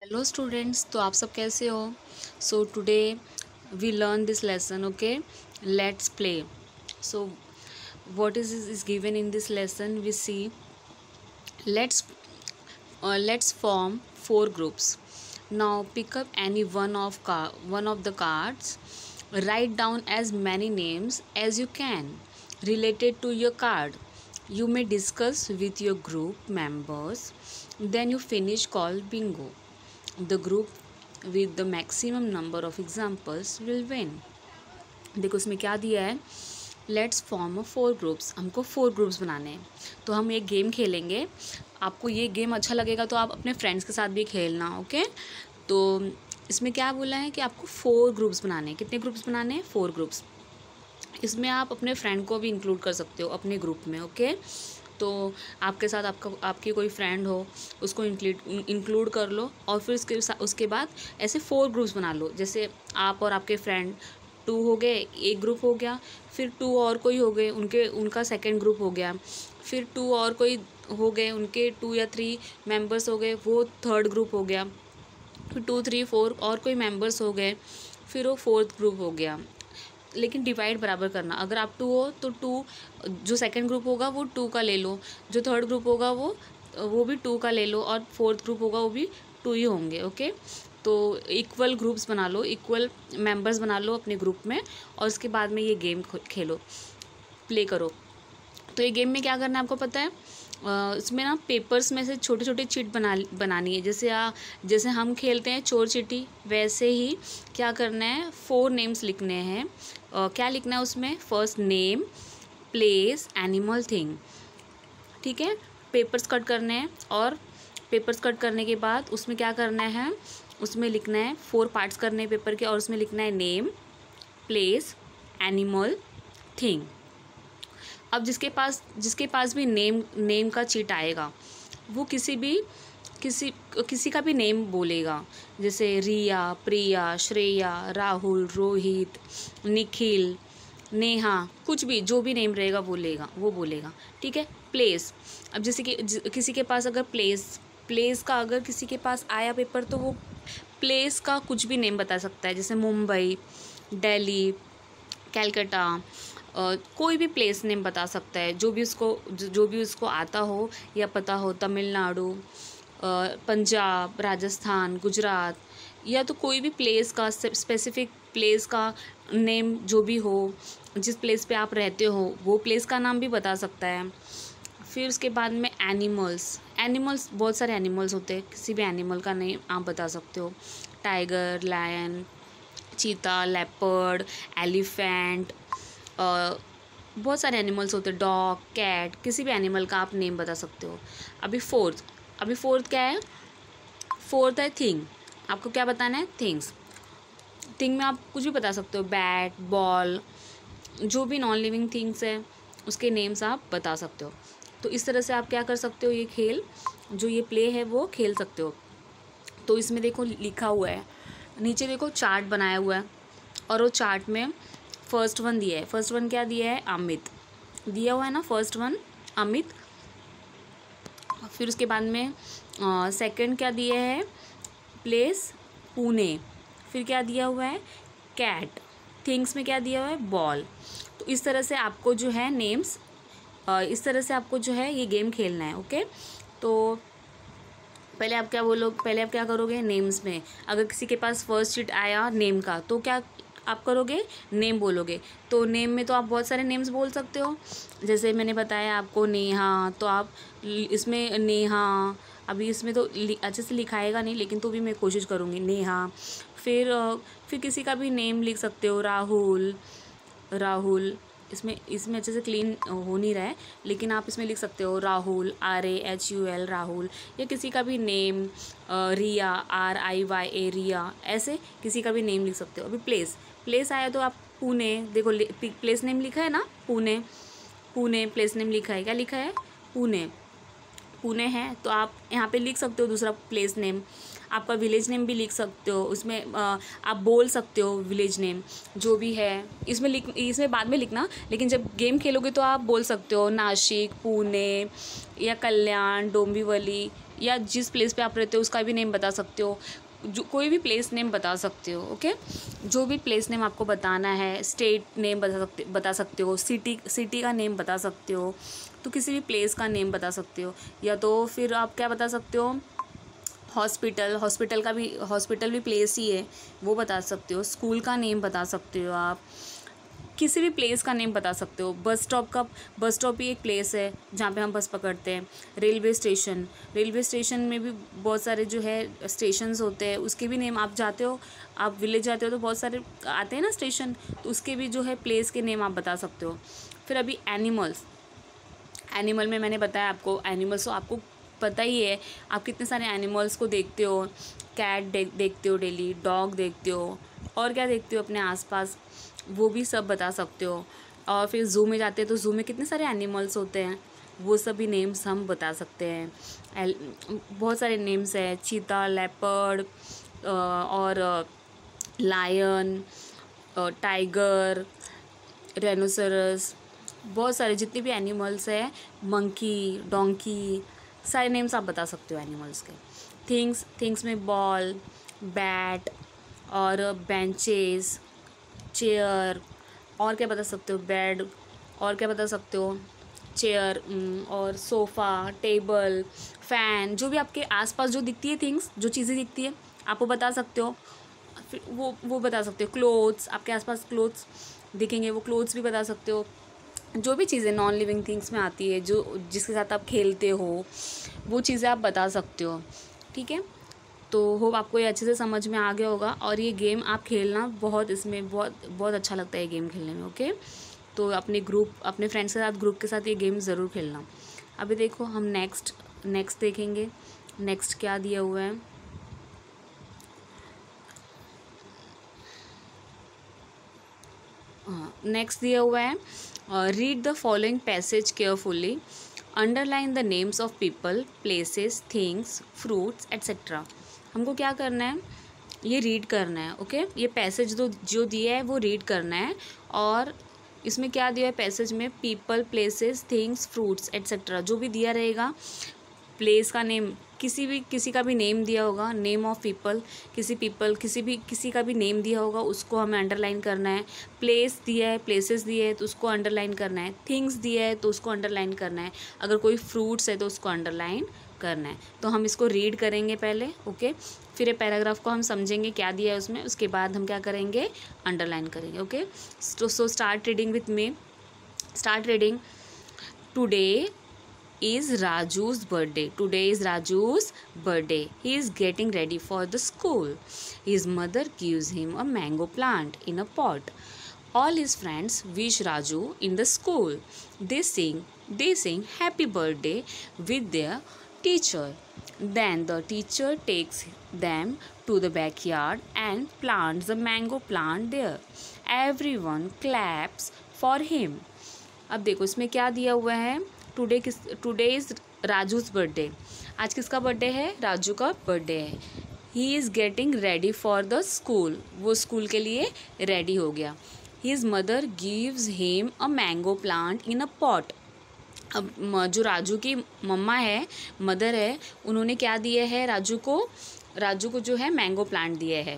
Hello students, तो आप सब कैसे हो? So today we learn this lesson. Okay, let's play. So what is given in this lesson? We see, let's form four groups. Now pick up any one of the cards. Write down as many names as you can related to your card. You may discuss with your group members. Then you finish call bingo. The group with the maximum number of examples will win. देखो इसमें क्या दिया है. Let's form 4 groups. हमको 4 groups बनाने हैं. तो हम एक गेम खेलेंगे. आपको ये गेम अच्छा लगेगा तो आप अपने फ्रेंड्स के साथ भी खेलना. ओके, तो इसमें क्या बोला है कि आपको 4 ग्रुप्स बनाने हैं. कितने ग्रुप्स बनाने हैं? 4 ग्रुप्स. इसमें आप अपने फ्रेंड को भी इंक्लूड कर सकते हो अपने ग्रुप में. ओके, तो आपके साथ आपकी कोई फ्रेंड हो उसको इंक्लूड कर लो. और फिर उसके बाद ऐसे 4 ग्रुप्स बना लो. जैसे आप और आपके फ्रेंड 2 हो गए, एक ग्रुप हो गया. फिर 2 और कोई हो गए, उनका सेकंड ग्रुप हो गया. फिर 2 और कोई हो गए, उनके 2 या 3 मेंबर्स हो गए, वो थर्ड ग्रुप हो गया. फिर 2, 3, 4 और कोई मेंबर्स हो गए, फिर वो फोर्थ ग्रुप हो गया. लेकिन डिवाइड बराबर करना. अगर आप 2 हो तो 2, जो सेकंड ग्रुप होगा वो 2 का ले लो, जो थर्ड ग्रुप होगा वो भी 2 का ले लो, और फोर्थ ग्रुप होगा वो भी 2 ही होंगे. ओके, तो इक्वल ग्रुप्स बना लो, इक्वल मेंबर्स बना लो अपने ग्रुप में, और उसके बाद में ये गेम खेलो, प्ले करो. तो ये गेम में क्या करना है आपको पता है? इसमें ना पेपर्स में से छोटे छोटे चिट बनानी है. जैसे हम खेलते हैं चोर चिट्ठी, वैसे ही क्या करना है, 4 नेम्स लिखने हैं. क्या लिखना है उसमें? First name, place, animal, thing. ठीक है, पेपर्स कट करने हैं, और पेपर्स कट करने के बाद उसमें क्या करना है, उसमें लिखना है 4 पार्ट्स करने हैं पेपर के, और उसमें लिखना है नेम, प्लेस, एनिमल, थिंग. अब जिसके पास भी नेम का चीट आएगा वो किसी का भी नेम बोलेगा. जैसे रिया, प्रिया, श्रेया, राहुल, रोहित, निखिल, नेहा, कुछ भी जो भी नेम रहेगा वो बोलेगा. ठीक है. प्लेस. अब जैसे कि किसी के पास अगर प्लेस का अगर किसी के पास आया पेपर, तो वो प्लेस का कुछ भी नेम बता सकता है. जैसे मुंबई, दिल्ली, कैलकाटा, कोई भी प्लेस नेम बता सकता है, जो भी उसको आता हो या पता हो. तमिलनाडु, पंजाब, राजस्थान, गुजरात, या तो कोई भी प्लेस का स्पेसिफिक प्लेस का नेम जो भी हो, जिस प्लेस पे आप रहते हो वो प्लेस का नाम भी बता सकता है. फिर उसके बाद में एनिमल्स बहुत सारे एनिमल्स होते हैं. किसी भी एनिमल का नेम आप बता सकते हो. टाइगर, लायन, चीता, लेपर्ड, एलिफेंट, बहुत सारे एनिमल्स होते हैं. डॉग, कैट, किसी भी एनिमल का आप नेम बता सकते हो. अभी फोर्थ क्या है? फोर्थ है थिंग. आपको क्या बताना है? थिंग्स. थिंग में आप कुछ भी बता सकते हो. बैट, बॉल, जो भी नॉन लिविंग थिंग्स है उसके नेम्स आप बता सकते हो. तो इस तरह से आप क्या कर सकते हो, ये खेल जो ये प्ले है वो खेल सकते हो. तो इसमें देखो लिखा हुआ है, नीचे देखो चार्ट बनाया हुआ है, और वो चार्ट में फर्स्ट वन दिया है. फर्स्ट वन क्या दिया है? अमित दिया हुआ है ना, फर्स्ट वन अमित. फिर उसके बाद में सेकंड क्या दिया है? प्लेस, पुणे. फिर क्या दिया हुआ है? कैट. थिंग्स में क्या दिया हुआ है? बॉल. तो इस तरह से आपको जो है नेम्स, इस तरह से आपको जो है ये गेम खेलना है. ओके, तो पहले आप क्या करोगे? नेम्स में अगर किसी के पास फर्स्ट शीट आया नेम का, तो क्या आप करोगे? नेम बोलोगे. तो नेम में तो आप बहुत सारे नेम्स बोल सकते हो. जैसे मैंने बताया आपको नेहा, तो आप इसमें नेहा, अभी इसमें तो अच्छे से लिखाएगा नहीं, लेकिन तो भी मैं कोशिश करूँगी. नेहा. फिर किसी का भी नेम लिख सकते हो. राहुल. इसमें अच्छे से क्लीन हो नहीं रहा है, लेकिन आप इसमें लिख सकते हो राहुल, RAHUL, राहुल. या किसी का भी नेम, रिया, RIYA, रिया. ऐसे किसी का भी नेम लिख सकते हो. अभी प्लेस आया तो आप पुणे. देखो प्लेस नेम लिखा है ना, पुणे प्लेस नेम लिखा है. क्या लिखा है? पुणे है, तो आप यहाँ पे लिख सकते हो दूसरा प्लेस नेम. आपका विलेज नेम भी लिख सकते हो. उसमें आप बोल सकते हो विलेज नेम जो भी है. इसमें बाद में लिखना, लेकिन जब गेम खेलोगे तो आप बोल सकते हो नासिक, पुणे, या कल्याण, डोंबिवली, या जिस प्लेस पे आप रहते हो उसका भी नेम बता सकते हो, जो कोई भी प्लेस नेम बता सकते हो। ओके, जो भी प्लेस नेम आपको बताना है, स्टेट नेम बता सकते हो, सिटी का नेम बता सकते हो, तो किसी भी प्लेस का नेम बता सकते हो। या तो फिर आप क्या बता सकते हो, हॉस्पिटल भी प्लेस ही है, वो बता सकते हो। स्कूल का नेम बता सकते हो आप, किसी भी प्लेस का नेम बता सकते हो। बस स्टॉप भी एक प्लेस है जहाँ पे हम बस पकड़ते हैं। रेलवे स्टेशन में भी बहुत सारे जो है स्टेशंस होते हैं, उसके भी नेम, आप जाते हो, आप विलेज जाते हो तो बहुत सारे आते हैं ना स्टेशन, तो उसके भी जो है प्लेस के नेम आप बता सकते हो। फिर अभी एनिमल में मैंने बताया आपको, एनिमल्स तो आपको पता ही है, आप कितने सारे एनिमल्स को देखते हो। कैट देखते हो डेली, डॉग देखते हो, और क्या देखते हो अपने आसपास, वो भी सब बता सकते हो। और फिर ज़ू में जाते हैं तो ज़ू में कितने सारे एनिमल्स होते हैं, वो सभी नेम्स हम बता सकते हैं। बहुत सारे नेम्स हैं, चीता, लेपर्ड और लायन, टाइगर, रेनोसरस, बहुत सारे जितने भी एनिमल्स हैं, मंकी, डोंकी, सारे नेम्स आप बता सकते हो एनिमल्स के। थिंग्स में बॉल, बैट और बेंचेस, चेयर, और क्या बता सकते हो, बेड, और क्या बता सकते हो, चेयर और सोफ़ा, टेबल, फ़ैन, जो भी आपके आसपास जो दिखती है थिंग्स, जो चीज़ें दिखती है आप वो बता सकते हो। फिर वो बता सकते हो। क्लोथ्स, आपके आसपास क्लोथ्स दिखेंगे, वो क्लोथ्स भी बता सकते हो। जो भी चीज़ें नॉन लिविंग थिंग्स में आती है, जो जिसके साथ आप खेलते हो, वो चीज़ें आप बता सकते हो। ठीक है, तो होप आपको ये अच्छे से समझ में आ गया होगा। और ये गेम आप खेलना इसमें बहुत अच्छा लगता है गेम खेलने में। ओके, तो अपने फ्रेंड्स के साथ, ग्रुप के साथ ये गेम ज़रूर खेलना। अभी देखो हम नेक्स्ट देखेंगे। नेक्स्ट क्या दिया हुआ है, नेक्स्ट दिया हुआ है, read the following passage carefully, underline the names of people, places, things, fruits etcetera. हमको क्या करना है, ये रीड करना है। ओके, ये पैसेज जो दिया है वो रीड करना है। और इसमें क्या दिया है पैसेज में, people, places, things, fruits etcetera, जो भी दिया रहेगा, प्लेस का नेम, किसी का भी नेम दिया होगा, नेम ऑफ पीपल, किसी का भी नेम दिया होगा, उसको हमें अंडरलाइन करना है। प्लेस दिया है, प्लेसेस दिए है तो उसको अंडरलाइन करना है। थिंग्स दिया है तो उसको अंडरलाइन करना है। अगर कोई फ्रूट्स है तो उसको अंडरलाइन करना है। तो हम इसको रीड करेंगे पहले। ओके, फिर ये पैराग्राफ को हम समझेंगे क्या दिया है उसमें, उसके बाद हम क्या करेंगे, अंडरलाइन करेंगे। Okay, so start reading with me. Start reading. Today is Raju's birthday. Today is Raju's birthday. He is getting ready for the school. His mother gives him a mango plant in a pot. All his friends wish Raju in the school. They sing happy birthday with their teacher. Then the teacher takes them to the backyard and plants the mango plant there. Everyone claps for him. अब देखो इसमें क्या दिया हुआ है, today is राजूज़ birthday. आज किसका birthday है, राजू का बर्थडे है। He is getting ready for the school, वो स्कूल के लिए रेडी हो गया। His mother gives him a mango plant in a pot. अब जो राजू की मम्मा है, मदर है, उन्होंने क्या दिया है राजू को जो है मैंगो प्लांट दिया है।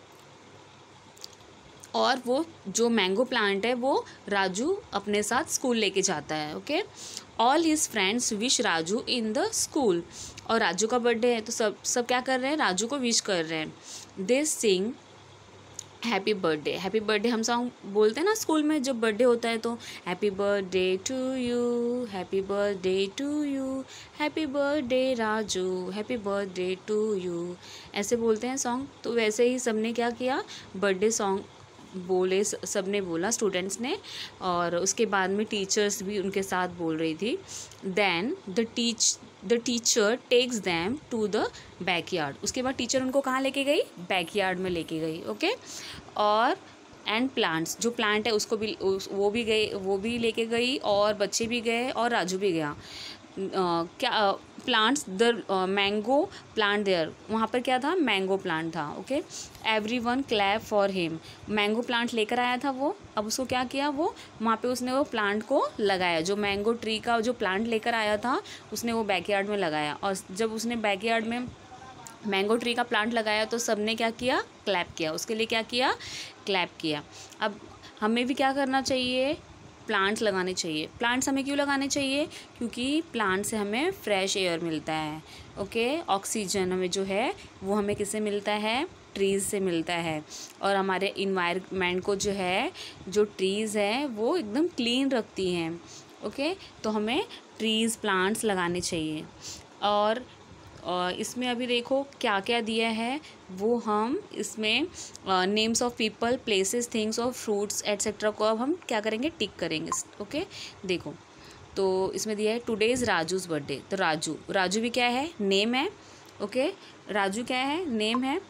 और वो जो मैंगो प्लांट है वो राजू अपने साथ स्कूल लेके जाता है। Okay, all his friends wish Raju in the school. और राजू का बर्थडे है तो सब क्या कर रहे हैं, राजू को विश कर रहे हैं। They sing happy birthday. Happy birthday हम सॉन्ग बोलते हैं ना स्कूल में, जब बर्थडे होता है तो happy birthday to you, happy birthday to you, happy birthday Raju, happy birthday to you, ऐसे बोलते हैं सॉन्ग। तो वैसे ही सबने क्या किया, बर्थडे सॉन्ग बोले, सबने बोला, स्टूडेंट्स ने। और उसके बाद में टीचर्स भी उनके साथ बोल रही थी। Then the teacher takes them to the backyard. उसके बाद टीचर उनको कहाँ लेके गई, बैकयार्ड में लेके गई। ओके, और एंड प्लांट्स, जो प्लांट है उसको भी वो भी लेके गई, और बच्चे भी गए और राजू भी गया। क्या plants the mango plant there, वहाँ पर क्या था, मैंगो प्लांट था। Okay, everyone clap for him, mango plant लेकर आया था वो, अब उसको क्या किया, वो वहाँ पे उसने वो प्लांट को लगाया, जो मैंगो ट्री का जो प्लांट लेकर आया था उसने वो बैकयार्ड में लगाया। और जब उसने बैकयार्ड में मैंगो ट्री का प्लांट लगाया तो सबने क्या किया, क्लैप किया, उसके लिए क्या किया, क्लैप किया। अब हमें भी क्या करना चाहिए, प्लांट्स लगाने चाहिए। प्लांट्स हमें क्यों लगाने चाहिए, क्योंकि प्लांट से हमें फ्रेश एयर मिलता है। ओके, ऑक्सीजन हमें जो है वो हमें किससे मिलता है, ट्रीज़ से मिलता है। और हमारे इन्वायरमेंट को जो है, जो ट्रीज़ है वो एकदम क्लीन रखती हैं। ओके, तो हमें ट्रीज़ प्लांट्स लगाने चाहिए। और इसमें अभी देखो क्या क्या दिया है, वो हम इसमें names of people, places, things और फ्रूट्स एट्सेट्रा को अब हम क्या करेंगे, टिक करेंगे। ओके, देखो तो इसमें दिया है टुडे इज़ राजूज़ बर्थडे, तो राजू, राजू भी क्या है, नेम है। ओके, राजू क्या है, नेम है।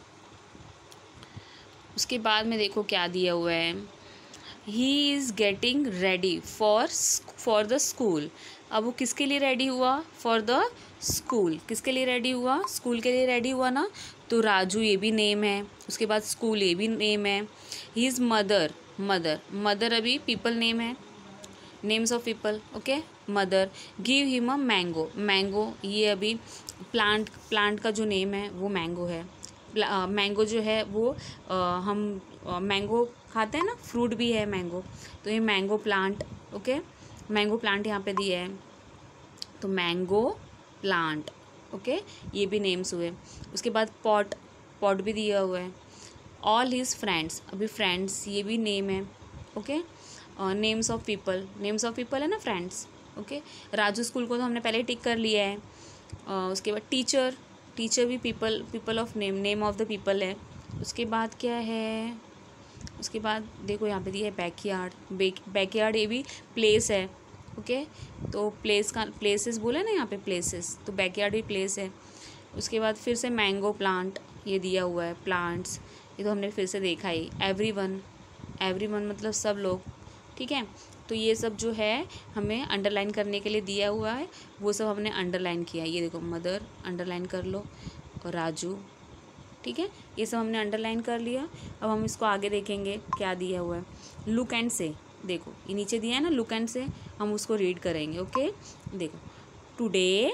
उसके बाद में देखो क्या दिया हुआ है, he is getting ready for the school. अब वो किसके लिए रेडी हुआ, फॉर द स्कूल, किसके लिए रेडी हुआ, स्कूल के लिए रेडी हुआ ना। तो राजू ये भी नेम है, उसके बाद स्कूल ये भी नेम है। ही इज़ मदर, मदर अभी पीपल नेम है, names of people. Okay, mother. Give him a mango ये अभी प्लांट का जो नेम है वो मैंगो है। मैंगो जो है वो हम मैंगो खाते हैं ना, फ्रूट भी है मैंगो, तो ये mango plant. Okay, mango plant यहाँ पे दिया है, तो मैंगो प्लांट। ओके, ये भी नेम्स हुए। उसके बाद पॉट भी दिया हुआ है। ऑल हिज फ्रेंड्स, अभी फ्रेंड्स ये भी नेम है। ओके, नेम्स ऑफ पीपल है ना, फ्रेंड्स। ओके, राजू स्कूल को तो हमने पहले टिक कर लिया है। उसके बाद टीचर भी people of name of the people है। उसके बाद क्या है, उसके बाद देखो यहाँ पे दिया है बैकयार्ड ये भी प्लेस है। ओके, तो प्लेसेस बोले ना यहाँ पे, प्लेसेस, तो बैकयार्ड भी प्लेस है। उसके बाद फिर से मैंगो प्लांट ये दिया हुआ है, प्लांट्स ये तो हमने फिर से देखा ही। एवरीवन मतलब सब लोग, ठीक है। तो ये सब जो है हमें अंडरलाइन करने के लिए दिया हुआ है, वो सब हमने अंडरलाइन किया। ये देखो मदर अंडरलाइन कर लो, और राजू, ठीक है, ये सब हमने अंडरलाइन कर लिया। अब हम इसको आगे देखेंगे क्या दिया हुआ है। लुक एंड से, देखो ये नीचे दिया है ना, लुक एंड से, हम उसको रीड करेंगे। ओके, देखो today,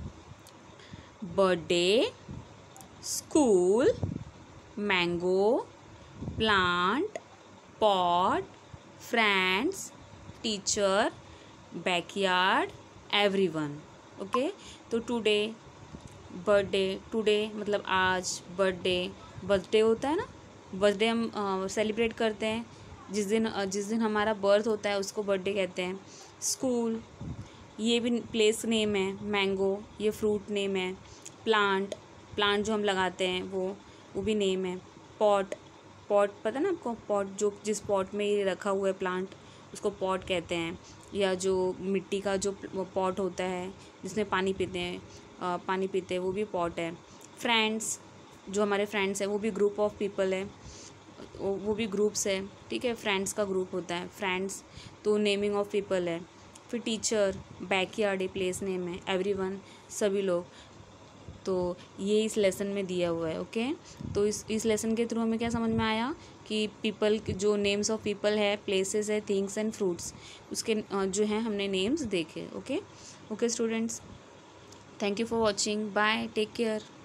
birthday, school, mango, plant, pot, friends, teacher, backyard, everyone. Okay, तो टुडे मतलब आज, बर्थडे होता है ना, बर्थडे हम सेलिब्रेट करते हैं जिस दिन हमारा बर्थ होता है उसको बर्थडे कहते हैं। स्कूल ये भी प्लेस नेम है, मैंगो ये फ्रूट नेम है। प्लांट जो हम लगाते हैं वो भी नेम है। पॉट पता है ना आपको, पॉट जो जिस पॉट में ये रखा हुआ है प्लांट उसको पॉट कहते हैं। या जो मिट्टी का जो पॉट होता है जिसमें पानी पीते हैं वो भी पॉट है। फ्रेंड्स जो हमारे फ्रेंड्स हैं वो भी ग्रुप ऑफ पीपल है, वो भी ग्रुप्स है, ठीक है, फ्रेंड्स का ग्रुप होता है फ्रेंड्स, तो नेमिंग ऑफ पीपल है। फिर टीचर, बैकयार्ड ये प्लेस नेम है, एवरीवन सभी लोग। तो ये इस लेसन में दिया हुआ है। ओके, तो इस लेसन के थ्रू हमें क्या समझ में आया कि पीपल जो नेम्स ऑफ पीपल है, प्लेसेस है, थिंग्स एंड फ्रूट्स, उसके जो हैं हमने नेम्स देखे। Okay students, thank you for watching, bye, take care.